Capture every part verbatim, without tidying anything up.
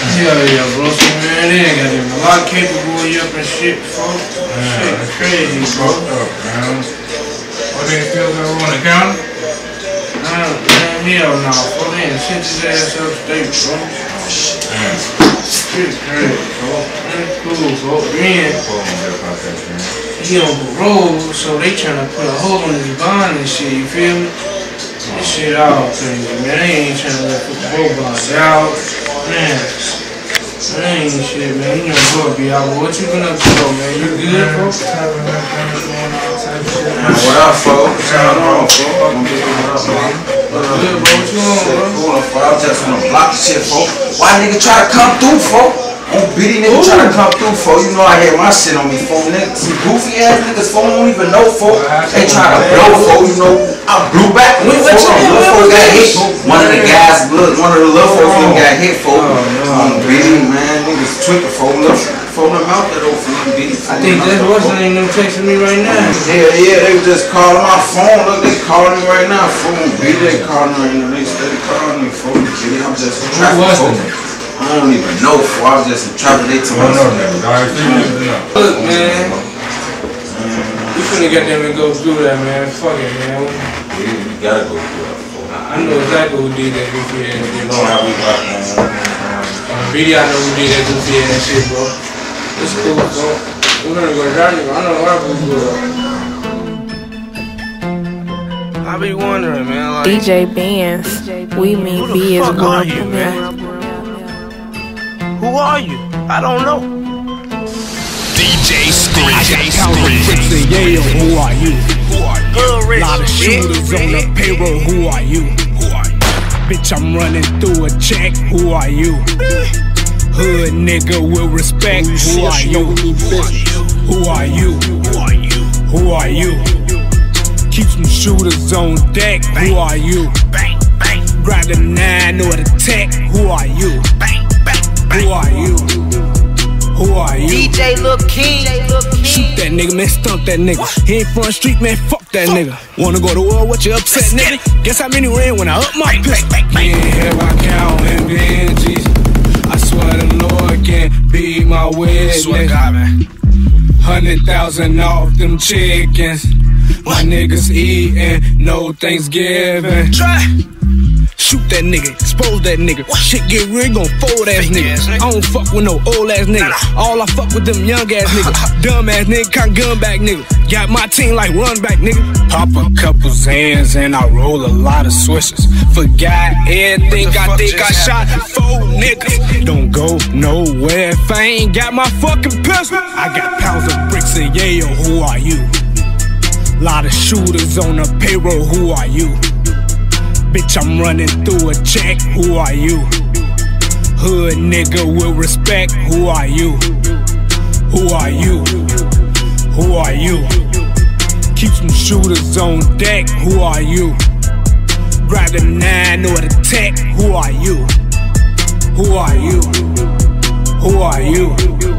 Hell yeah, bro. So, man, they ain't got them a lot capable of you up and shit, folks. Shit is crazy, bro. Up, man. What they still got on the counter? Nah, man, hell no, bro. They ain't sent his ass upstate, bro. Man. Shit is crazy, bro. That's cool, bro. Man, he on parole, so they tryna put a hold on his bond and shit, you feel me? This shit all crazy, man. They ain't tryna let put the whole bond out. Man, that ain't shit, man. You know what be out. What you been up to, though, man? You good, bro? What up, folks? What's going on, folks? I'm good, what up, man? Good, bro. What you on, bro? Cool, I'm just gonna block the shit, folks. Why nigga try to come through, folks? On Biddy nigga try to come through, folks. You know I had my shit on me, folks. Niggas, some goofy ass niggas, folks, don't even know, folks. They try to blow, folks, you know. I blew back. When the little folks got hit, one of the guys, one of the little folks got hit, folks. On Biddy, man, niggas tweaking, folks. Phone them out there, though, for them Biddy. I think that's what's the name them texting me right now. Yeah, yeah, they was just calling my phone. Look, they calling me right now. Phone Biddy, they calling me right now. They steady calling me. Phone Biddy, I'm just in traffic. I don't even know, for I was just in traffic. They told me. Look, man. We finna get them and go through that, man. Fuck it, man. You gotta go through that. I know exactly who did that goofy ass shit. You know how we got, man. Biddy, I know who did that goofy ass shit, bro. It's cool, bro. We're gonna go down here. I know why we go. I be wondering, man. Like, D J Benz, we mean B is are you, man? Who are you? I don't know. D J Scream. Yeah, who are you? Who are you? Good rich. Lot of shooters on the payroll. Who are you? Who are you? Bitch, I'm running through a check. Who are you? Hood nigga with respect. Who are you? Who are you? Who are you? Who are you? Keep some shooters on deck. Who are you? Bang, bang. Grab the nine or the tech. Who are you? Bang, bang, bang. Who are you? Who are you? D J Lil King. Shoot that nigga, man, stump that nigga. He ain't front street, man, fuck that nigga. Wanna go to war, what you upset, nigga? Guess how many ran when I up my pistol? Yeah, here I count and Benjis. I swear the Lord can be my witness. Swear to God, man. Hundred thousand off them chickens. My niggas eating, no Thanksgiving. Try. Shoot that nigga, expose that nigga. Shit get real, gon' fold ass nigga. I don't fuck with no old ass nigga. All I fuck with them young ass nigga. Dumb ass nigga, can't gun back nigga. Got my team like run back nigga. Pop a couple Zans and I roll a lot of switches. Forgot everything, I think I shot four niggas. Don't go nowhere if I ain't got my fucking pistol. I got pounds of bricks and yayo, who are you? Lot of shooters on the payroll, who are you? Bitch, I'm running through a check, who are you? Hood nigga with respect, who are you? Who are you? Who are you? Keep some shooters on deck, who are you? Grab the nine or the tech, who are you? Who are you? Who are you?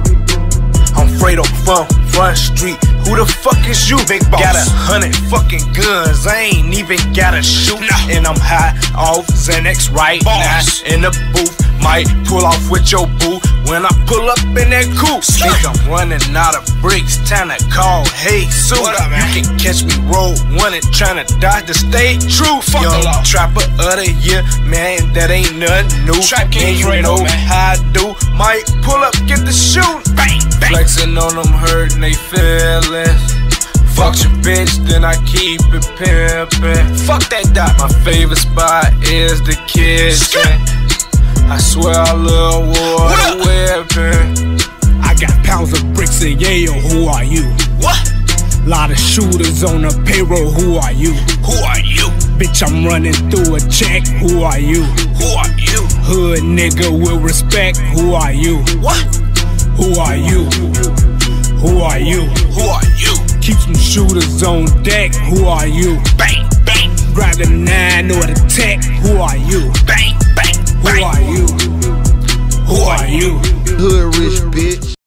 I'm Fredo from Front Street. Who the fuck is you? Big boss. Got a hundred fucking guns, I ain't even gotta shoot. Nah. And I'm high off Xanax right boss. Now in the booth, might pull off with your boo. When I pull up in that coupe, think I'm running out of bricks, time to call hey Sue. You can catch me roll one and tryna dodge the state true. Fuck Young trapper of the year, man, that ain't nothing new. Trap and you know man. How I do, might pull up, get the shoot. Bang, bang. Flexing on them, hurting they feelings. Fuck your bitch, then I keep it pimpin'. Fuck that dot. My favorite spot is the kitchen. I swear I love water whipping. I got pounds of bricks and yayo, who are you? What? Lot of shooters on the payroll, who are you? Who are you? Bitch, I'm running through a check, who are you? Who are you? Hood nigga with respect, who are you? What? Who are you? Who are you? Who are you? Keep some shooters on deck, who are you? Bang, bang. Grab the nine or the tech, who are you? Bang, bang, bang. Who are you? Who are you? Hood rich bitch.